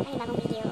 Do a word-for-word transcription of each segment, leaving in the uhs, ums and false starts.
panibagong video.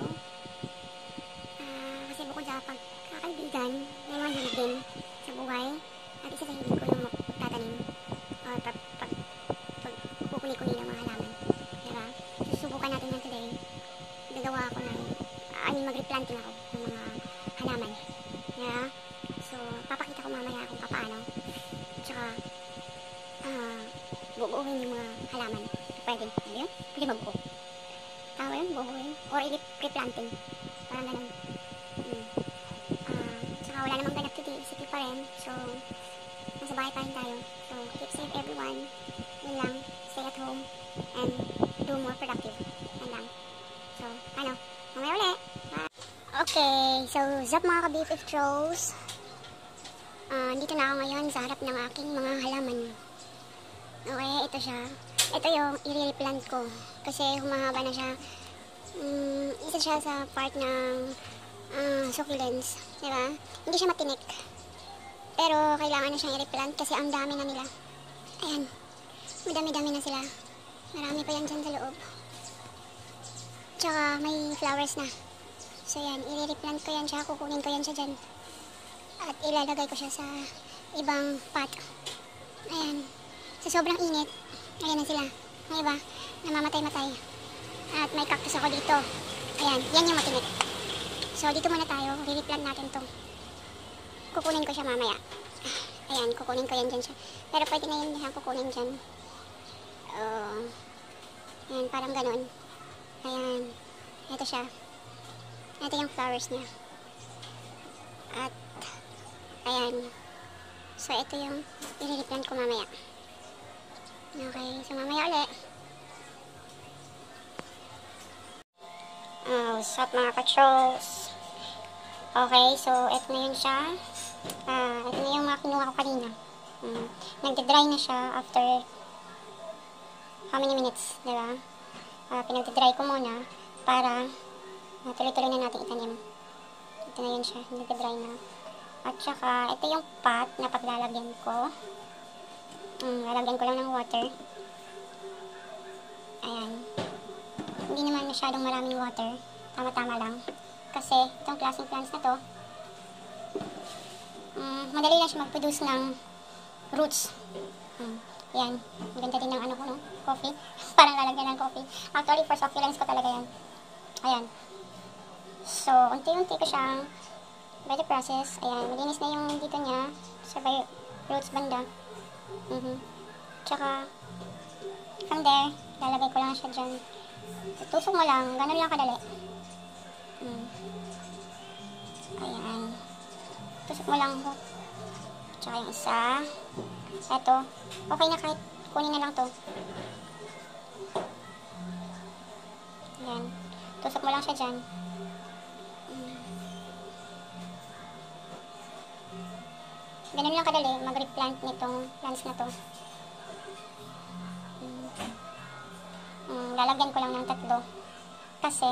Uh, kasi bukod sa pagkakaibigan, may mga hilig din sa buhay. At isa sa hilig ko yung magtatanim or pag, pag, pag kukuli-kuli ng mga halaman. Diba? Susubukan natin yan today. Gagawa ako ng, I mean mag-replanting ako ng mga halaman. Yeah? So, papakita ko mamaya kung paano. Tsaka, ah, uh, bubuuhin yung mga halaman. Pwede. Ano yun? Pwede mabuo. Tama yun? Bubuuhin. Or i-replanting. Parang ganun. Hmm. Uh, tsaka wala namang ganap today. City pa rin. So, nasa bahay pa rin tayo. So, keep safe everyone. Yun lang. Stay at home. And do more productive. Yan lang. So, ano? Mamaya ulit. Bye! Okay. So, zap mga ka-B F F Throws. Uh, dito na ako ngayon sa harap ng aking mga halaman. Okay, ito siya. Ito yung i-replant ko. Kasi humahaba na siya. Um, isa siya sa part ng uh, succulents. Diba? Hindi siya matinik. Pero kailangan na siyang i-replant kasi ang dami na nila. Ayan. Madami-dami na sila. Marami pa yan dyan sa loob. Tsaka may flowers na. So yan, i-replant ko yan siya. Kukunin ko yan siya dyan. At ilalagay ko siya sa ibang pot. Ayan. Sa sobrang init, ayan na sila. May iba, namamatay-matay. At may cactus ako dito. Ayan, yan yung matinik. So, dito muna tayo. Re-replant natin to. Kukunin ko siya mamaya. Ayan, kukunin ko yan dyan siya. Pero pwede na yun dyan kukunin dyan. Uh, ayan, parang ganun. Ayan. Ito siya. Ito yung flowers niya. At, ayan. So, ito yung i-replant ko mamaya. Okay, so mamaya ulit. Oh, what's up mga ka-trolls? Okay, so ito na yun siya. Ah, ito na yung mga kinuha ko kanina. Hmm. Nagde-dry na siya after how many minutes, diba? Ah, pinagde-dry ko muna para uh, tuloy-tuloy na natin itanim. Ito na yun siya, nagde-dry na. At saka, ito yung pot na paglalagyan ko. Hmm, lalagyan ko lang ng water. Ayan. Hindi naman masyadong maraming water. Tama-tama lang. Kasi, itong klaseng plants na to, um, madali lang siya mag-produce ng roots. Hmm. Ayan. Maganda din ng ano ko, no? Coffee. Parang lalagyan ng coffee. Actually, for succulents ko talaga yan. Ayan. So, unti-unti ko siyang by the process. Ayan. Malinis na yung dito niya sa roots banda. Mm-hmm. Tsaka, from there, lalagay ko lang siya dyan. Tusok mo lang, ganun lang kadali. Mm. Ayan. Tusok mo lang. Tsaka yung isa. Eto. Okay na kahit kunin na lang to. Ayan. Tusok mo lang siya dyan. Mm. Ganun lang kadali mag-replant nitong plants na to. Hmm. Hmm, lalagyan ko lang ng tatlo. Kasi,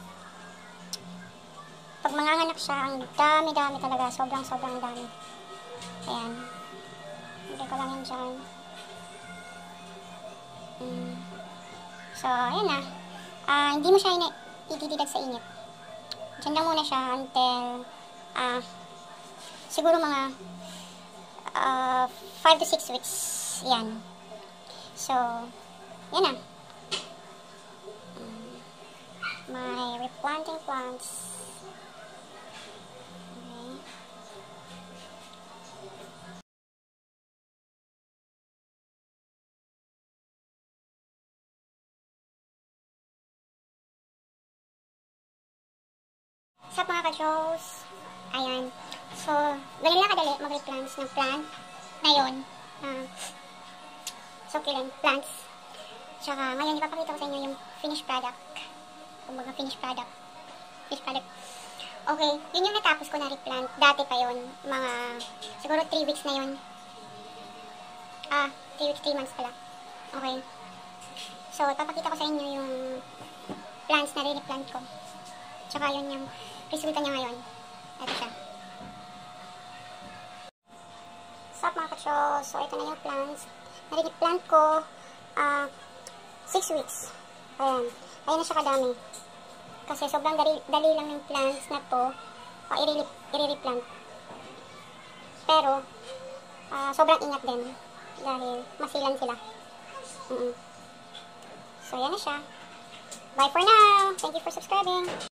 pag manganganak siya, ang dami-dami talaga. Sobrang-sobrang dami. Ayan. Lagyan ko lang yan dyan. Hmm. So, ayan na. Uh, hindi mo siya itididag sa init. Diyan lang muna siya until, ah, uh, siguro mga Uh, five to six weeks. Yan. So, yan na. Um, my replanting plants. Okay. Sa mga ka-shows, ayan. So, ganyan lang kadali mag-replants ng plant na yun. Uh, succulent plants. Tsaka, ngayon ipapakita ko sa inyo yung finished product. Kung mga finished product. Finished product. Okay, yun yung natapos ko na replant. Dati pa yun. Mga, siguro three weeks na yun. Ah, three weeks, three months pala. Okay. So, ipapakita ko sa inyo yung plants na re-replant ko. Tsaka yun yung resulta niya ngayon. Ito siya. What's up mga ka-trolls? So, ito na yung plants. Na-replant ko uh, six weeks. Ayan. Ayan na siya kadami. Kasi sobrang dali, dali lang ng plants na to uh, i-replant. Pero, uh, sobrang ingat din. Dahil masilan sila. Mm -mm. So, yan na siya. Bye for now. Thank you for subscribing.